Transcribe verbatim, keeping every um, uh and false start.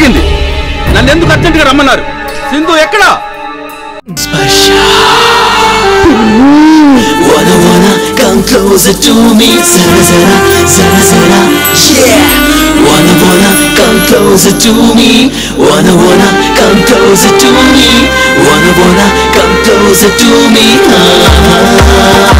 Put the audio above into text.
జరిగింది? నన్ను ఎందుకు అర్జెంటుగా రమ్మన్నారు? సింధు ఎక్కడా? Wanna wanna come closer to me, zara zara zara zara, yeah. Wanna wanna come closer to me, wanna wanna come closer to me, wanna wanna come closer to me. Ah.